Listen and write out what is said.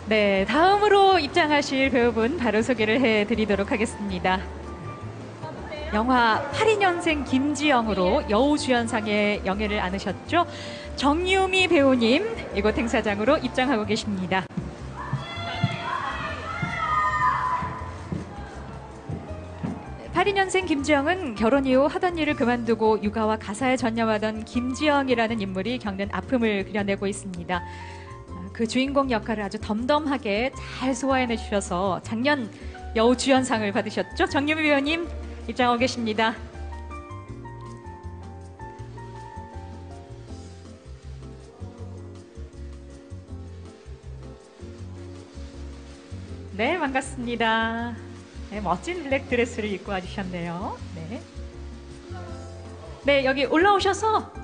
네, 다음으로 입장하실 배우분 바로 소개를 해드리도록 하겠습니다. 영화 82년생 김지영으로 여우주연상의 영예를 안으셨죠. 정유미 배우님 이곳 행사장으로 입장하고 계십니다. (82년생) 김지영은 결혼 이후 하던 일을 그만두고 육아와 가사에 전념하던 김지영이라는 인물이 겪는 아픔을 그려내고 있습니다. 그 주인공 역할을 아주 덤덤하게 잘 소화해내 주셔서 작년 여우주연상을 받으셨죠. 정유미 배우님 입장하고 계십니다. 네, 반갑습니다. 네, 멋진 블랙 드레스를 입고 와주셨네요. 네. 네, 여기 올라오셔서